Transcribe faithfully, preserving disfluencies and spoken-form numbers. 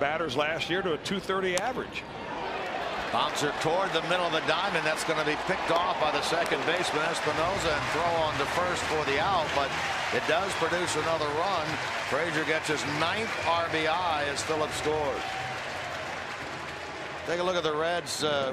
batters last year to a two thirty average. Bouncer toward the middle of the diamond. That's going to be picked off by the second baseman Espinosa and throw on to first for the out, but it does produce another run. Frazier gets his ninth R B I as Phillips scores. Take a look at the Reds. Uh,